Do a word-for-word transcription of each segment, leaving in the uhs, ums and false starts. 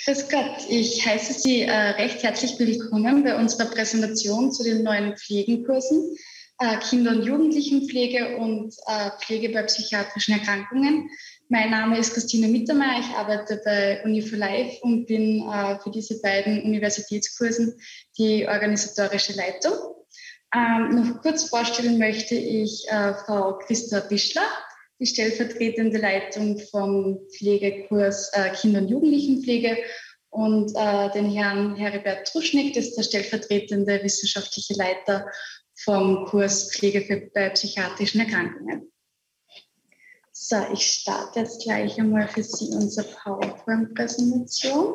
Grüß Gott, ich heiße Sie äh, recht herzlich willkommen bei unserer Präsentation zu den neuen Pflegenkursen äh, Kinder- und Jugendlichenpflege und äh, Pflege bei psychiatrischen Erkrankungen. Mein Name ist Christine Mittermeier, ich arbeite bei Uni for Life und bin äh, für diese beiden Universitätskursen die organisatorische Leitung. Ähm, noch kurz vorstellen möchte ich äh, Frau Christa Bischler, die stellvertretende Leitung vom Pflegekurs äh, Kinder- und Jugendlichenpflege, und äh, den Herrn Heribert Truschnick, das ist der stellvertretende wissenschaftliche Leiter vom Kurs Pflege für, bei psychiatrischen Erkrankungen. So, ich starte jetzt gleich einmal für Sie unsere PowerPoint-Präsentation.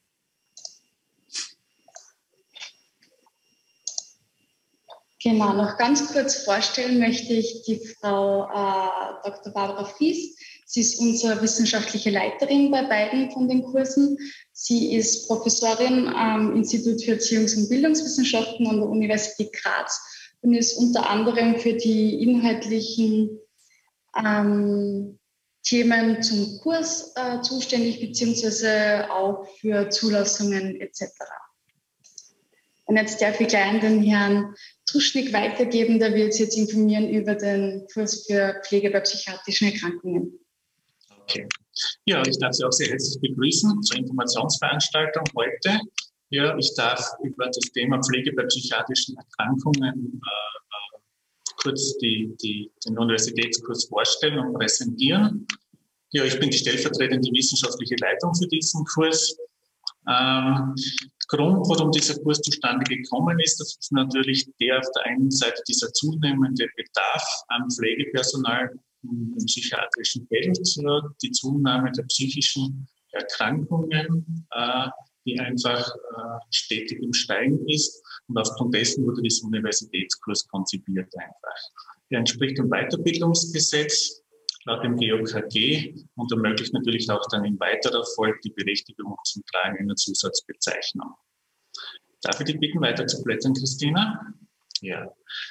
Genau, noch ganz kurz vorstellen möchte ich die Frau äh, Doktor Barbara Fries. Sie ist unsere wissenschaftliche Leiterin bei beiden von den Kursen. Sie ist Professorin am Institut für Erziehungs- und Bildungswissenschaften an der Universität Graz und ist unter anderem für die inhaltlichen ähm, Themen zum Kurs äh, zuständig, beziehungsweise auch für Zulassungen et cetera. Und jetzt darf ich gleich an den Herrn Truschnick weitergeben, der wird Sie jetzt informieren über den Kurs für Pflege bei psychiatrischen Erkrankungen. Okay. Ja, ich darf Sie auch sehr herzlich begrüßen zur Informationsveranstaltung heute. Ja, ich darf über das Thema Pflege bei psychiatrischen Erkrankungen äh, kurz die, die, den Universitätskurs vorstellen und präsentieren. Ja, ich bin die stellvertretende wissenschaftliche Leitung für diesen Kurs. Ähm, Grund, warum dieser Kurs zustande gekommen ist, das ist natürlich der auf der einen Seite dieser zunehmende Bedarf an Pflegepersonal im psychiatrischen Feld, die Zunahme der psychischen Erkrankungen, äh, die einfach äh, stetig im Steigen ist. Und aufgrund dessen wurde dieser Universitätskurs konzipiert einfach. Er entspricht dem Weiterbildungsgesetz laut dem G O K G und ermöglicht natürlich auch dann in weiterer Folge die Berechtigung zum Tragen einer Zusatzbezeichnung. Darf ich dich bitten, weiter zu blättern, Christina? Ja.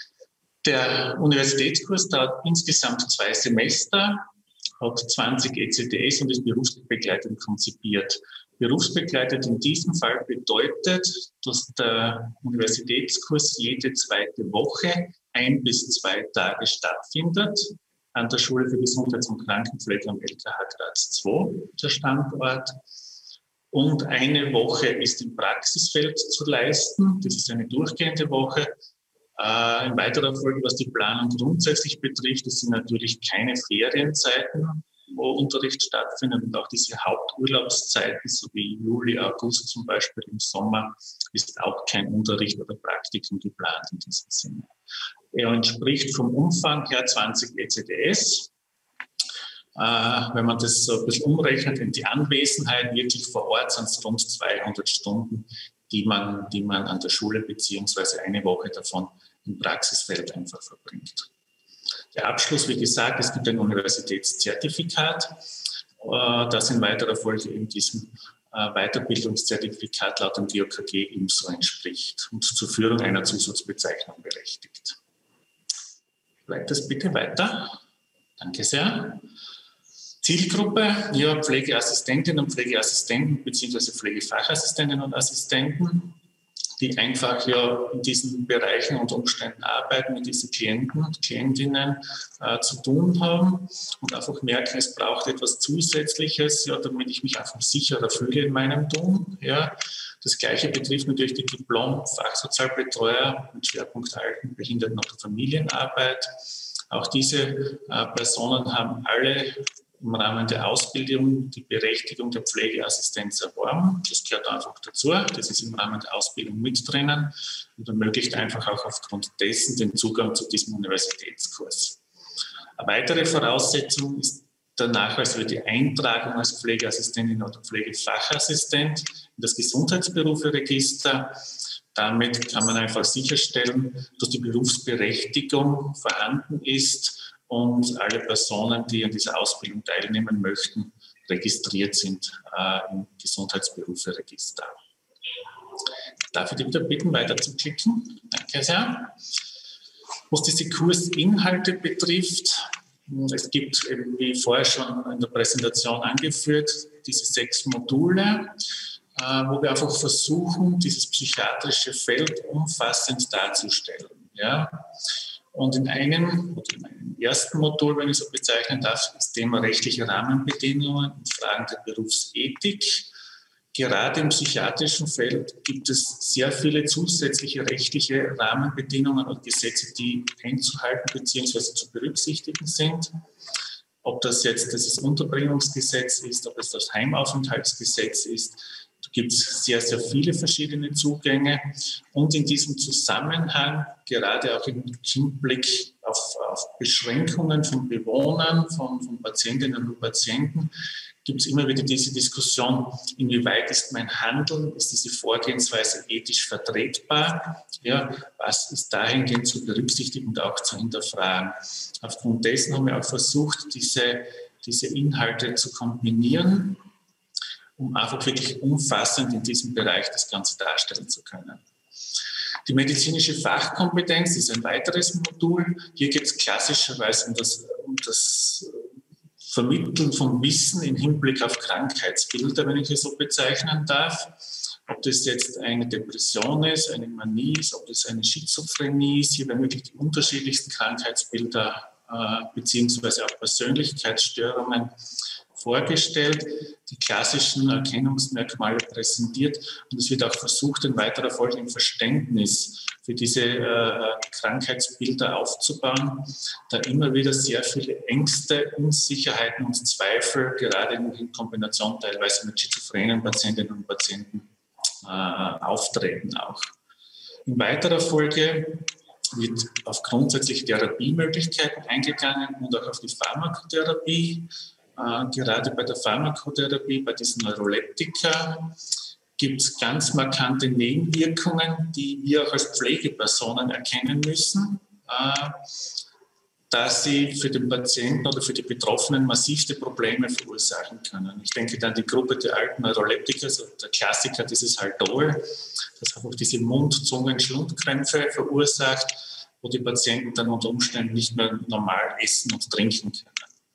Der Universitätskurs dauert insgesamt zwei Semester, hat zwanzig E C T S und ist berufsbegleitend konzipiert. Berufsbegleitend in diesem Fall bedeutet, dass der Universitätskurs jede zweite Woche ein bis zwei Tage stattfindet an der Schule für Gesundheits- und Krankenpflege am L K H Graz zwei, der Standort. Und eine Woche ist im Praxisfeld zu leisten. Das ist eine durchgehende Woche. Äh, in weiterer Folge, was die Planung grundsätzlich betrifft, das sind natürlich keine Ferienzeiten, wo Unterricht stattfindet. Und auch diese Haupturlaubszeiten, so wie Juli, August zum Beispiel im Sommer, ist auch kein Unterricht oder Praktikum geplant in diesem Sinne. Er entspricht vom Umfang her zwanzig E C T S. Äh, wenn man das so ein bisschen umrechnet in die Anwesenheit, wirklich vor Ort sind es rund zweihundert Stunden, die man, die man an der Schule beziehungsweise eine Woche davon im Praxisfeld einfach verbringt. Der Abschluss, wie gesagt, es gibt ein Universitätszertifikat, äh, das in weiterer Folge eben diesem äh, Weiterbildungszertifikat laut dem G O K G ebenso entspricht und zur Führung einer Zusatzbezeichnung berechtigt. Weiters bitte weiter. Danke sehr. Zielgruppe, ja, Pflegeassistentinnen und Pflegeassistenten bzw. Pflegefachassistentinnen und Assistenten, die einfach ja in diesen Bereichen und Umständen arbeiten, mit diesen Klienten und Klientinnen äh, zu tun haben und einfach merken, es braucht etwas Zusätzliches, ja, damit ich mich einfach sicherer fühle in meinem Tun. Ja. Das Gleiche betrifft natürlich die Diplom-Fachsozialbetreuer mit Schwerpunkt Alten, Behinderten- und Familienarbeit. Auch diese äh, Personen haben alle im Rahmen der Ausbildung die Berechtigung der Pflegeassistenz erworben. Das gehört einfach dazu. Das ist im Rahmen der Ausbildung mit drinnen und ermöglicht einfach auch aufgrund dessen den Zugang zu diesem Universitätskurs. Eine weitere Voraussetzung ist der Nachweis über die Eintragung als Pflegeassistentin oder Pflegefachassistent in das Gesundheitsberuferegister. Damit kann man einfach sicherstellen, dass die Berufsberechtigung vorhanden ist und alle Personen, die an dieser Ausbildung teilnehmen möchten, registriert sind äh, im Gesundheitsberuferegister. Darf ich dich wieder bitten, weiter zu klicken? Danke sehr. Was diese Kursinhalte betrifft, es gibt, eben wie vorher schon in der Präsentation angeführt, diese sechs Module. wo wir einfach versuchen, dieses psychiatrische Feld umfassend darzustellen. Ja? Und in einem, oder in einem ersten Modul, wenn ich so bezeichnen darf, das Thema rechtliche Rahmenbedingungen und Fragen der Berufsethik. Gerade im psychiatrischen Feld gibt es sehr viele zusätzliche rechtliche Rahmenbedingungen und Gesetze, die einzuhalten bzw. zu berücksichtigen sind. Ob das jetzt das Unterbringungsgesetz ist, ob es das Heimaufenthaltsgesetz ist, da gibt es sehr, sehr viele verschiedene Zugänge. Und in diesem Zusammenhang, gerade auch im Hinblick auf, auf Beschränkungen von Bewohnern, von, von Patientinnen und Patienten, gibt es immer wieder diese Diskussion, inwieweit ist mein Handeln, ist diese Vorgehensweise ethisch vertretbar? Ja, was ist dahingehend zu berücksichtigen und auch zu hinterfragen? Aufgrund dessen haben wir auch versucht, diese, diese Inhalte zu kombinieren, um einfach wirklich umfassend in diesem Bereich das Ganze darstellen zu können. Die medizinische Fachkompetenz ist ein weiteres Modul. Hier geht es klassischerweise um das, um das Vermitteln von Wissen im Hinblick auf Krankheitsbilder, wenn ich es so bezeichnen darf. Ob das jetzt eine Depression ist, eine Manie ist, ob das eine Schizophrenie ist. Hier werden wirklich die unterschiedlichsten Krankheitsbilder äh, beziehungsweise auch Persönlichkeitsstörungen vorgestellt, die klassischen Erkennungsmerkmale präsentiert und es wird auch versucht, in weiterer Folge im Verständnis für diese äh, Krankheitsbilder aufzubauen, da immer wieder sehr viele Ängste, Unsicherheiten und Zweifel, gerade in Kombination teilweise mit schizophrenen Patientinnen und Patienten, äh, auftreten auch. In weiterer Folge wird auf grundsätzliche Therapiemöglichkeiten eingegangen und auch auf die Pharmakotherapie. Äh, gerade bei der Pharmakotherapie, bei diesen Neuroleptika, gibt es ganz markante Nebenwirkungen, die wir auch als Pflegepersonen erkennen müssen, äh, da sie für den Patienten oder für die Betroffenen massivste Probleme verursachen können. Ich denke dann die Gruppe der alten Neuroleptika, also der Klassiker dieses Haldol, das einfach diese Mund-, Zungen-, Schlundkrämpfe verursacht, wo die Patienten dann unter Umständen nicht mehr normal essen und trinken können.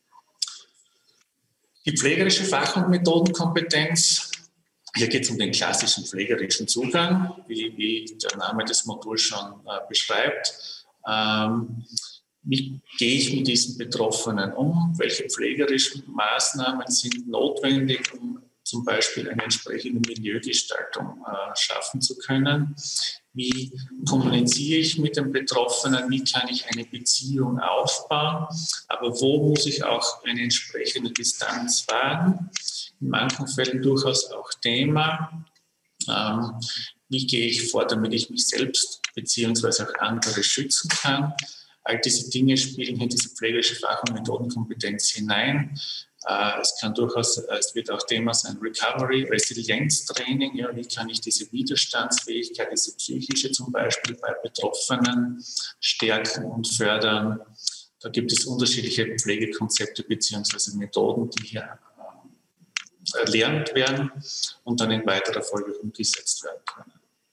Die pflegerische Fach- und Methodenkompetenz, hier geht es um den klassischen pflegerischen Zugang, wie, wie der Name des Moduls schon äh, beschreibt. Ähm, wie gehe ich mit diesen Betroffenen um? Welche pflegerischen Maßnahmen sind notwendig, um zum Beispiel eine entsprechende Milieugestaltung äh, schaffen zu können? Wie kommuniziere ich mit den Betroffenen? Wie kann ich eine Beziehung aufbauen? Aber wo muss ich auch eine entsprechende Distanz wahren? In manchen Fällen durchaus auch Thema. Ähm, wie gehe ich vor, damit ich mich selbst bzw. auch andere schützen kann? All diese Dinge spielen hier diese pflegerische Fach- und Methodenkompetenz hinein. Äh, es kann durchaus, es wird auch Thema sein Recovery, Resilienztraining. Ja, wie kann ich diese Widerstandsfähigkeit, diese psychische zum Beispiel bei Betroffenen stärken und fördern? Da gibt es unterschiedliche Pflegekonzepte bzw. Methoden, die hier erlernt werden und dann in weiterer Folge umgesetzt werden können.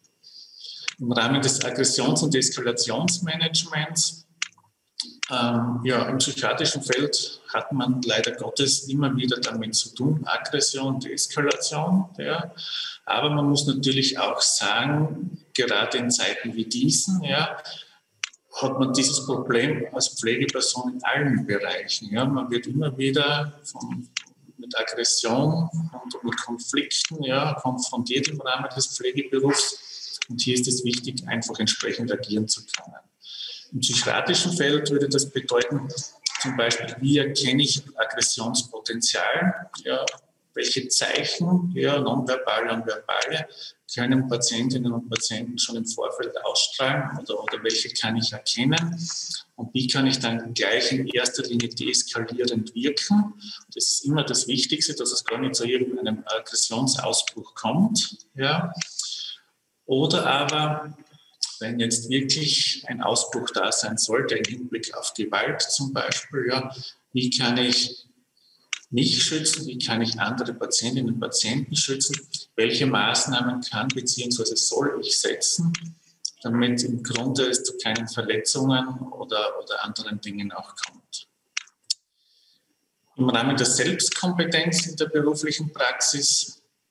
Im Rahmen des Aggressions- und Eskalationsmanagements, ähm, ja, im psychiatrischen Feld hat man leider Gottes immer wieder damit zu tun, Aggression und Eskalation. Ja. Aber man muss natürlich auch sagen, gerade in Zeiten wie diesen, ja, hat man dieses Problem als Pflegeperson in allen Bereichen. Ja. Man wird immer wieder von mit Aggression und mit Konflikten ja, konfrontiert im Rahmen des Pflegeberufs. Und hier ist es wichtig, einfach entsprechend agieren zu können. Im psychiatrischen Feld würde das bedeuten, zum Beispiel, wie erkenne ich Aggressionspotenzial? Ja, welche Zeichen, ja, nonverbale und verbale, können Patientinnen und Patienten schon im Vorfeld ausstrahlen oder, oder welche kann ich erkennen? Und wie kann ich dann gleich in erster Linie deeskalierend wirken? Das ist immer das Wichtigste, dass es gar nicht zu irgendeinem Aggressionsausbruch kommt. Ja. Oder aber, wenn jetzt wirklich ein Ausbruch da sein sollte, im Hinblick auf Gewalt zum Beispiel, ja, wie kann ich mich schützen, wie kann ich andere Patientinnen und Patienten schützen, welche Maßnahmen kann bzw. soll ich setzen, damit im Grunde es zu keinen Verletzungen oder, oder anderen Dingen auch kommt. Im Rahmen der Selbstkompetenz in der beruflichen Praxis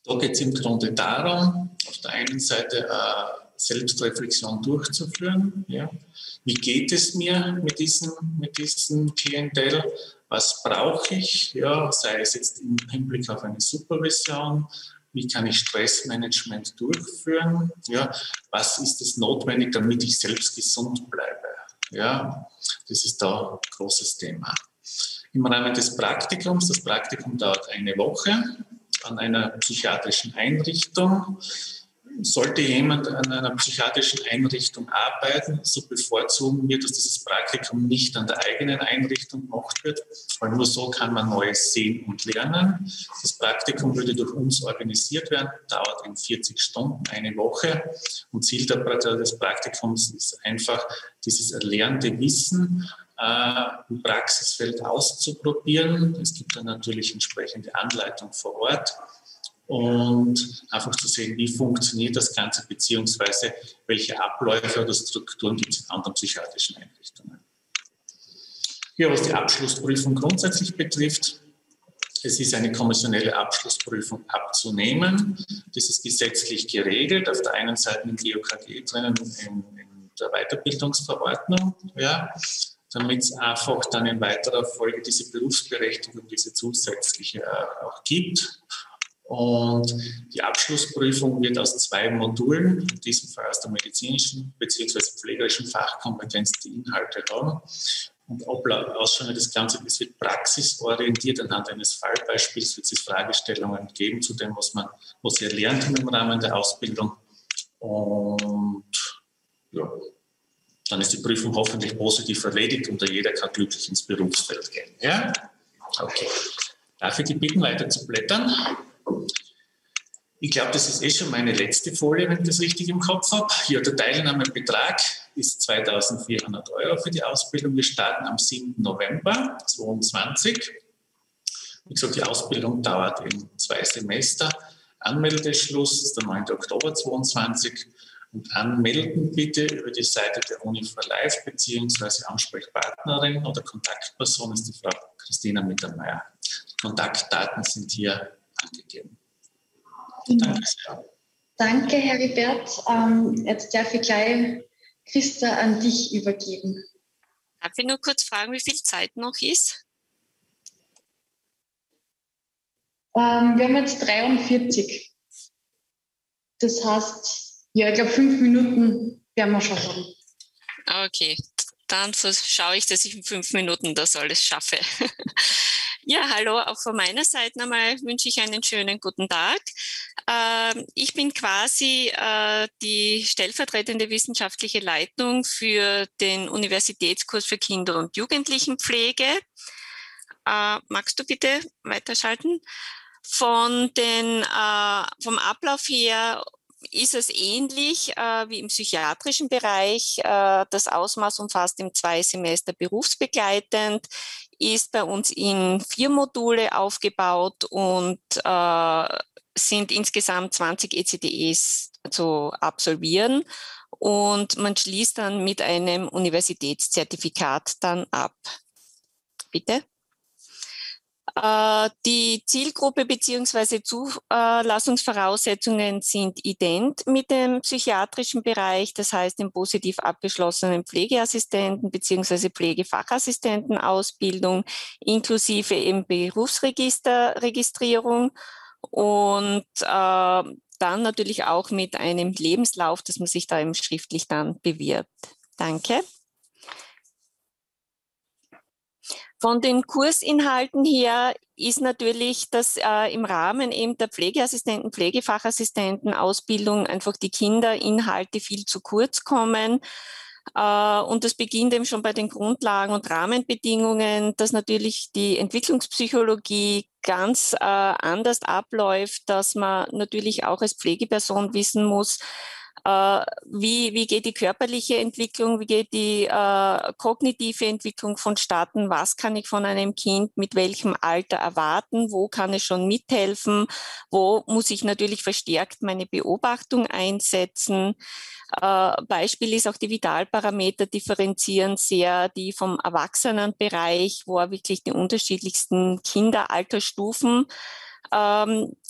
Da geht es im Grunde darum, auf der einen Seite äh, Selbstreflexion durchzuführen. Ja. Wie geht es mir mit diesem, mit diesem Klientel? Was brauche ich? Ja, sei es jetzt im Hinblick auf eine Supervision. Wie kann ich Stressmanagement durchführen? Ja, was ist es notwendig, damit ich selbst gesund bleibe? Ja, das ist da ein großes Thema. Im Rahmen des Praktikums, das Praktikum dauert eine Woche an einer psychiatrischen Einrichtung. Sollte jemand an einer psychiatrischen Einrichtung arbeiten, so bevorzugen wir, dass dieses Praktikum nicht an der eigenen Einrichtung gemacht wird, weil nur so kann man Neues sehen und lernen. Das Praktikum würde durch uns organisiert werden, dauert in vierzig Stunden, eine Woche. Und Ziel des Praktikums ist einfach, dieses erlernte Wissen äh, im Praxisfeld auszuprobieren. Es gibt dann natürlich entsprechende Anleitung vor Ort. Und einfach zu sehen, wie funktioniert das Ganze, beziehungsweise welche Abläufe oder Strukturen gibt es in anderen psychiatrischen Einrichtungen. Ja, was die Abschlussprüfung grundsätzlich betrifft, es ist eine kommissionelle Abschlussprüfung abzunehmen. Das ist gesetzlich geregelt, auf der einen Seite im G O K G drinnen in, in der Weiterbildungsverordnung, ja, damit es einfach dann in weiterer Folge diese Berufsberechtigung, diese zusätzliche äh, auch gibt. Und die Abschlussprüfung wird aus zwei Modulen, in diesem Fall aus der medizinischen bzw. pflegerischen Fachkompetenz, die Inhalte haben. Und ausschauen wir das Ganze, das wird praxisorientiert anhand eines Fallbeispiels, wird es Fragestellungen geben zu dem, was man, was Sie erlernt haben im Rahmen der Ausbildung. Und ja, dann ist die Prüfung hoffentlich positiv erledigt und jeder kann glücklich ins Berufsfeld gehen. Ja? Okay. Darf ich Sie bitten, weiter zu blättern? Ich glaube, das ist eh schon meine letzte Folie, wenn ich das richtig im Kopf habe. Hier, der Teilnahmebetrag ist zweitausendvierhundert Euro für die Ausbildung. Wir starten am siebten November zweitausendzweiundzwanzig. Wie gesagt, die Ausbildung dauert in zwei Semester. Anmeldeschluss ist der neunten Oktober zweitausendzweiundzwanzig. Und anmelden bitte über die Seite der Uni for Life beziehungsweise Ansprechpartnerin oder Kontaktperson ist die Frau Christina Mittermeier. Die Kontaktdaten sind hier angegeben. Danke sehr. Danke, Heribert. Ähm, jetzt darf ich gleich Christa an dich übergeben. Darf ich nur kurz fragen, wie viel Zeit noch ist? Ähm, wir haben jetzt dreiundvierzig. Das heißt, ja, ich glaube, fünf Minuten werden wir schon haben. Okay, dann schaue ich, dass ich in fünf Minuten das alles schaffe. Ja, hallo, auch von meiner Seite nochmal wünsche ich einen schönen guten Tag. Ähm, ich bin quasi äh, die stellvertretende wissenschaftliche Leitung für den Universitätskurs für Kinder- und Jugendlichenpflege. Äh, magst du bitte weiterschalten? Von den, äh, vom Ablauf her ist es ähnlich äh, wie im psychiatrischen Bereich. Äh, das Ausmaß umfasst im zwei Semester berufsbegleitend, ist bei uns in vier Module aufgebaut und äh, sind insgesamt zwanzig E C D Es zu absolvieren. Und man schließt dann mit einem Universitätszertifikat dann ab. Bitte. Die Zielgruppe bzw. Zulassungsvoraussetzungen sind ident mit dem psychiatrischen Bereich, das heißt im positiv abgeschlossenen Pflegeassistenten bzw. Pflegefachassistentenausbildung inklusive eben Berufsregisterregistrierung und äh, dann natürlich auch mit einem Lebenslauf, dass man sich da eben schriftlich dann bewirbt. Danke. Von den Kursinhalten her ist natürlich, dass äh, im Rahmen eben der Pflegeassistenten, Pflegefachassistenten-Ausbildung einfach die Kinderinhalte viel zu kurz kommen. Äh, und das beginnt eben schon bei den Grundlagen und Rahmenbedingungen, dass natürlich die Entwicklungspsychologie ganz äh, anders abläuft, dass man natürlich auch als Pflegeperson wissen muss, Uh, wie, wie geht die körperliche Entwicklung, wie geht die uh, kognitive Entwicklung vonstatten, was kann ich von einem Kind mit welchem Alter erwarten, wo kann es schon mithelfen, wo muss ich natürlich verstärkt meine Beobachtung einsetzen. Uh, Beispiel ist auch die Vitalparameter differenzieren sehr, die vom Erwachsenenbereich, wo wirklich die unterschiedlichsten Kinderalterstufen Ähm,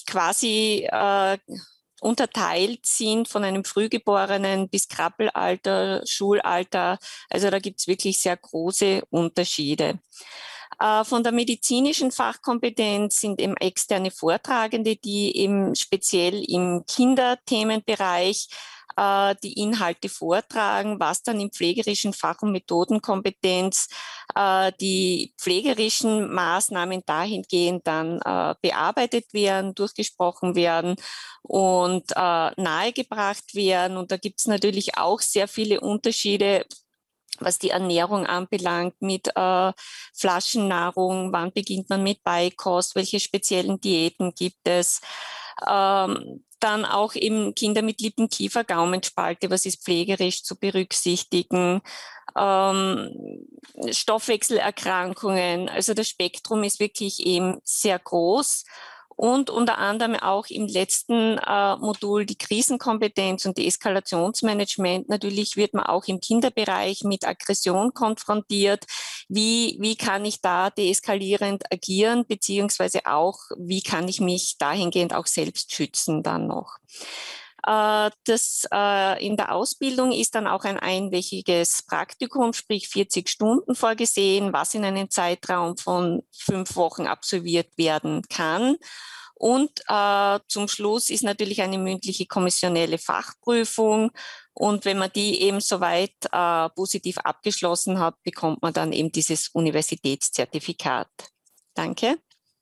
quasi äh, unterteilt sind von einem Frühgeborenen bis Krabbelalter, Schulalter. Also da gibt es wirklich sehr große Unterschiede. Äh, von der medizinischen Fachkompetenz sind eben externe Vortragende, die eben speziell im Kinderthemenbereich äh, die Inhalte vortragen, was dann im pflegerischen Fach- und Methodenkompetenz äh, die pflegerischen Maßnahmen dahingehend dann äh, bearbeitet werden, durchgesprochen werden und äh, nahegebracht werden. Und da gibt es natürlich auch sehr viele Unterschiede, was die Ernährung anbelangt, mit äh, Flaschennahrung, wann beginnt man mit Beikost, welche speziellen Diäten gibt es. Ähm, dann auch eben Kinder mit Lippen-, Kiefer-, Gaumenspalte, was ist pflegerisch zu berücksichtigen. Ähm, Stoffwechselerkrankungen, also das Spektrum ist wirklich eben sehr groß. Und unter anderem auch im letzten äh, Modul die Krisenkompetenz und die Eskalationsmanagement. Natürlich wird man auch im Kinderbereich mit Aggression konfrontiert. Wie, wie kann ich da deeskalierend agieren, beziehungsweise auch, wie kann ich mich dahingehend auch selbst schützen dann noch. Äh, das äh, in der Ausbildung ist dann auch ein einwöchiges Praktikum, sprich vierzig Stunden vorgesehen, was in einem Zeitraum von fünf Wochen absolviert werden kann. Und äh, zum Schluss ist natürlich eine mündliche kommissionelle Fachprüfung. Und wenn man die eben soweit äh, positiv abgeschlossen hat, bekommt man dann eben dieses Universitätszertifikat. Danke.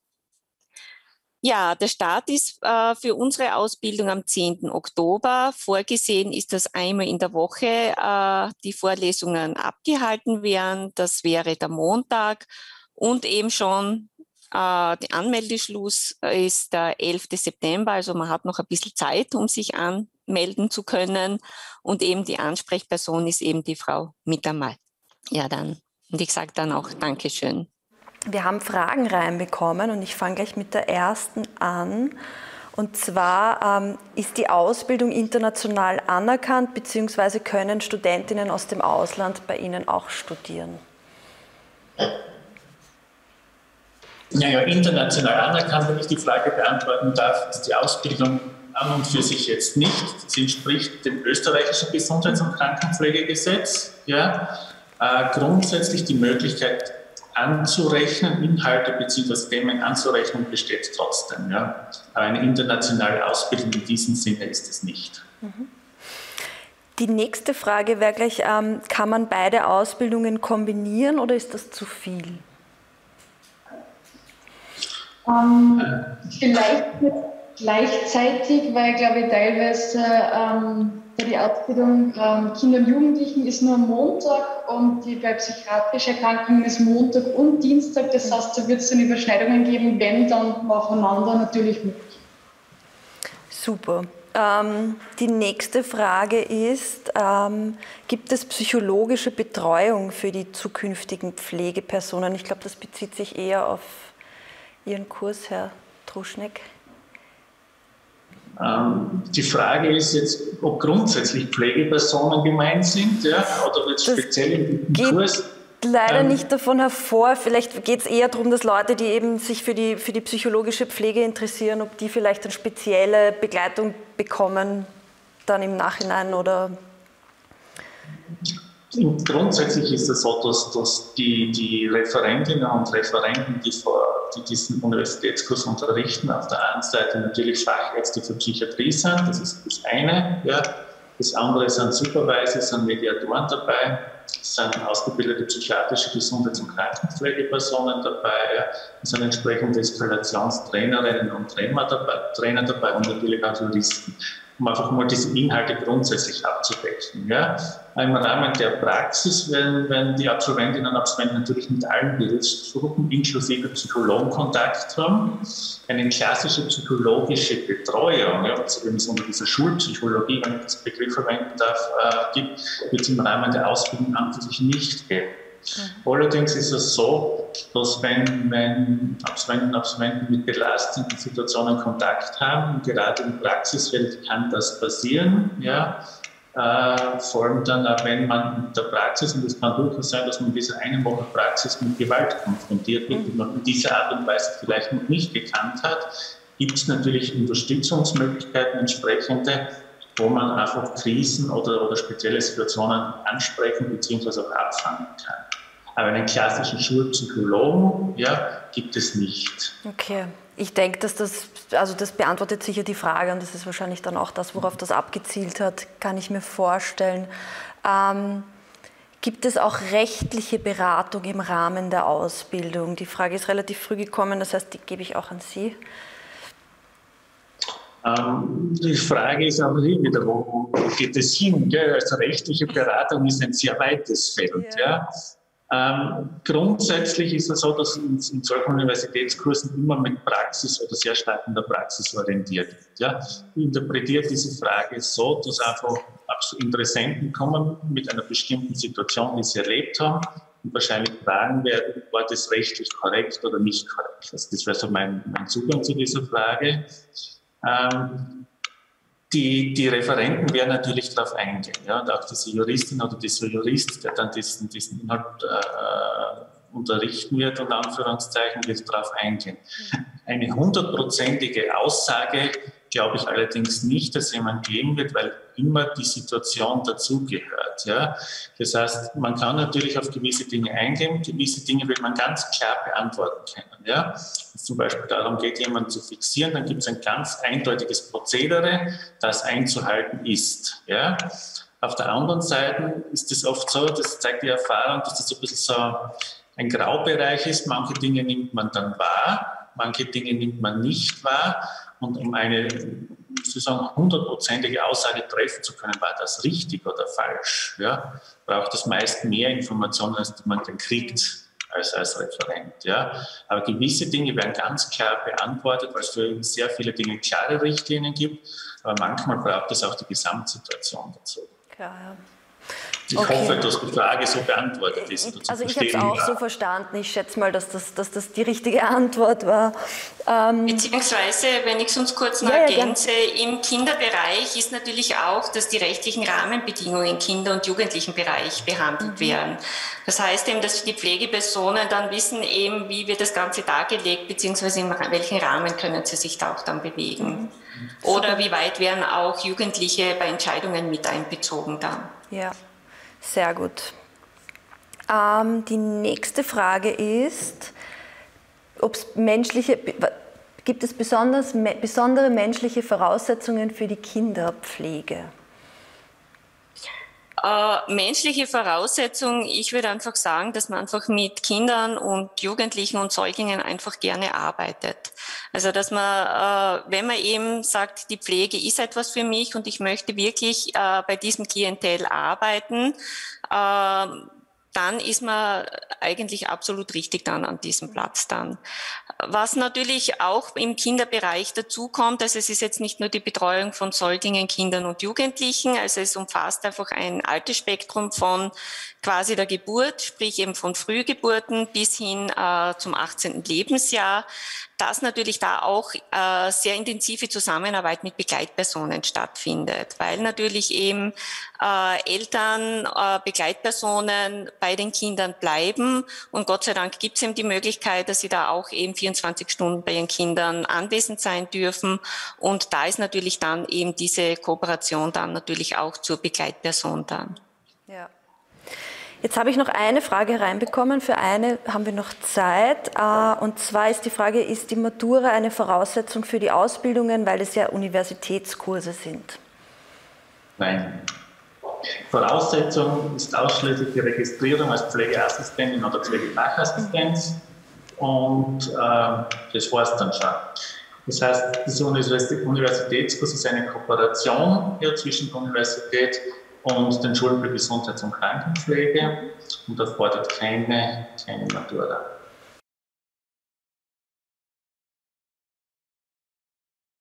Ja, der Start ist äh, für unsere Ausbildung am zehnten Oktober. Vorgesehen ist, dass einmal in der Woche äh, die Vorlesungen abgehalten werden. Das wäre der Montag. Und eben schon äh, der Anmeldeschluss ist der elfte September. Also man hat noch ein bisschen Zeit, um sich anmelden zu können. Und eben die Ansprechperson ist eben die Frau Mittermeier. Ja, dann. Und ich sage dann auch Dankeschön. Wir haben Fragen reinbekommen und ich fange gleich mit der ersten an. Und zwar ähm, ist die Ausbildung international anerkannt, beziehungsweise können Studentinnen aus dem Ausland bei Ihnen auch studieren? Naja, international anerkannt, wenn ich die Frage beantworten darf, ist die Ausbildung an und für sich jetzt nicht. Sie entspricht dem österreichischen Gesundheits- und Krankenpflegegesetz. Ja, äh, grundsätzlich die Möglichkeit anzurechnen, Inhalte bzw. Themen anzurechnen, besteht trotzdem. Ja. Aber eine internationale Ausbildung in diesem Sinne ist es nicht. Die nächste Frage wäre gleich, ähm, kann man beide Ausbildungen kombinieren oder ist das zu viel? Ähm, vielleicht nicht gleichzeitig, weil, glaube ich, teilweise ähm, bei der Ausbildung ähm, Kinder und Jugendlichen ist nur Montag und die bei psychiatrischen Erkrankungen ist Montag und Dienstag. Das heißt, da wird es dann Überschneidungen geben, wenn dann aufeinander natürlich nicht. Super. Ähm, die nächste Frage ist, ähm, gibt es psychologische Betreuung für die zukünftigen Pflegepersonen? Ich glaube, das bezieht sich eher auf Ihren Kurs, Herr Truschneck. Ähm, die Frage ist jetzt, ob grundsätzlich Pflegepersonen gemeint sind, ja, oder jetzt speziell in diesem Kurs. Leider ähm, nicht davon hervor. Vielleicht geht es eher darum, dass Leute, die eben sich für die, für die psychologische Pflege interessieren, ob die vielleicht eine spezielle Begleitung bekommen, dann im Nachhinein oder... Grundsätzlich ist es so, dass, dass die, die Referentinnen und Referenten, die, vor, die diesen Universitätskurs unterrichten, auf der einen Seite natürlich Fachärzte für Psychiatrie sind, das ist das eine. Ja. Das andere sind Supervisor, sind Mediatoren dabei, es sind ausgebildete psychiatrische Gesundheits- und Krankenpflegepersonen dabei, ja. Es sind entsprechende Eskalationstrainerinnen und Trainer dabei, Trainer dabei und natürlich auch Juristen, um einfach mal diese Inhalte grundsätzlich abzudecken. Ja. Im Rahmen der Praxis werden, werden die Absolventinnen und Absolventen natürlich mit allen Berufsgruppen inklusive Psychologen Kontakt haben. Eine klassische psychologische Betreuung, ja, was es unter dieser Schulpsychologie, wenn ich das Begriff verwenden darf, äh, gibt, wird es im Rahmen der Ausbildung an und für sich nicht geben. Mhm. Allerdings ist es so, dass wenn, wenn Absolventen und Absolventen mit belastenden Situationen Kontakt haben, gerade im Praxisfeld kann das passieren, ja, äh, vor allem dann auch, wenn man in der Praxis, und es kann durchaus sein, dass man in dieser einen Woche Praxis mit Gewalt konfrontiert wird, die man in dieser Art und Weise vielleicht noch nicht gekannt hat, gibt es natürlich Unterstützungsmöglichkeiten entsprechende, wo man einfach Krisen oder, oder spezielle Situationen ansprechen bzw. auch abfangen kann. Aber einen klassischen Schulpsychologen, ja, gibt es nicht. Okay. Ich denke, dass das, also das beantwortet sicher die Frage und das ist wahrscheinlich dann auch das, worauf das abgezielt hat, kann ich mir vorstellen. Ähm, gibt es auch rechtliche Beratung im Rahmen der Ausbildung? Die Frage ist relativ früh gekommen, das heißt, die gebe ich auch an Sie. Ähm, die Frage ist auch hier wieder, wo geht es hin? Gell? Also rechtliche Beratung ist ein sehr weites Feld. Ja. Ja. Ähm, grundsätzlich ist es so, dass in, in solchen Universitätskursen immer mit Praxis oder sehr stark in der Praxis orientiert wird. Ja. Ich interpretiere diese Frage so, dass einfach Interessenten kommen mit einer bestimmten Situation, die sie erlebt haben und wahrscheinlich fragen werden, war das rechtlich korrekt oder nicht korrekt. Also das wäre so mein, mein Zugang zu dieser Frage. Ähm, Die, die Referenten werden natürlich darauf eingehen. Ja, und auch diese Juristin oder dieser Jurist, der dann diesen, diesen Inhalt äh, unterrichten wird, unter Anführungszeichen, wird darauf eingehen. Eine hundertprozentige Aussage glaube ich allerdings nicht, dass jemand geben wird, weil immer die Situation dazugehört. Ja. Das heißt, man kann natürlich auf gewisse Dinge eingehen, gewisse Dinge wird man ganz klar beantworten können. Ja. Wenn es zum Beispiel darum geht, jemanden zu fixieren, dann gibt es ein ganz eindeutiges Prozedere, das einzuhalten ist. Ja. Auf der anderen Seite ist es oft so, das zeigt die Erfahrung, dass das ein bisschen so ein Graubereich ist. Manche Dinge nimmt man dann wahr, manche Dinge nimmt man nicht wahr. Und um eine sozusagen hundertprozentige Aussage treffen zu können, war das richtig oder falsch, ja, braucht es meist mehr Informationen, als man dann kriegt als, als Referent. Ja. Aber gewisse Dinge werden ganz klar beantwortet, weil es für sehr viele Dinge klare Richtlinien gibt. Aber manchmal braucht es auch die Gesamtsituation dazu. Klar, ja. Ich okay. hoffe, dass die Frage so beantwortet ist. Also ich habe es auch so verstanden. Ich schätze mal, dass das, dass das die richtige Antwort war. Ähm Beziehungsweise, wenn ich es uns kurz noch ja, ergänze, ja, im Kinderbereich ist natürlich auch, dass die rechtlichen Rahmenbedingungen im Kinder- und Jugendlichenbereich behandelt mhm. werden. Das heißt eben, dass die Pflegepersonen dann wissen eben, wie wird das Ganze dargelegt, beziehungsweise in welchen Rahmen können sie sich da auch dann bewegen. Mhm. Oder wie weit werden auch Jugendliche bei Entscheidungen mit einbezogen dann. Ja. Sehr gut. Ähm, die nächste Frage ist, ob's menschliche, gibt es besonders, me, besondere menschliche Voraussetzungen für die Kinderpflege? Äh, menschliche Voraussetzungen, ich würde einfach sagen, dass man einfach mit Kindern und Jugendlichen und Säuglingen einfach gerne arbeitet. Also dass man, äh, wenn man eben sagt, die Pflege ist etwas für mich und ich möchte wirklich äh, bei diesem Klientel arbeiten, äh, dann ist man eigentlich absolut richtig dann an diesem Platz dann. Was natürlich auch im Kinderbereich dazukommt, also es ist jetzt nicht nur die Betreuung von Säuglingen, Kindern und Jugendlichen, also es umfasst einfach ein Altersspektrum von quasi der Geburt, sprich eben von Frühgeburten bis hin äh, zum achtzehnten Lebensjahr, dass natürlich da auch äh, sehr intensive Zusammenarbeit mit Begleitpersonen stattfindet, weil natürlich eben äh, Eltern, äh, Begleitpersonen bei den Kindern bleiben und Gott sei Dank gibt es eben die Möglichkeit, dass sie da auch eben vierundzwanzig Stunden bei ihren Kindern anwesend sein dürfen und da ist natürlich dann eben diese Kooperation dann natürlich auch zur Begleitperson dann. Ja. Jetzt habe ich noch eine Frage reinbekommen. Für eine haben wir noch Zeit. Und zwar ist die Frage, ist die Matura eine Voraussetzung für die Ausbildungen, weil es ja Universitätskurse sind? Nein. Voraussetzung ist ausschließlich die Registrierung als Pflegeassistentin oder Pflegefachassistenz. Und äh, das war es dann schon. Das heißt, dieser Universitätskurs ist eine Kooperation hier zwischen der Universität und den Schulen für Gesundheits- und Krankenpflege und erfordert keine, keine Matura.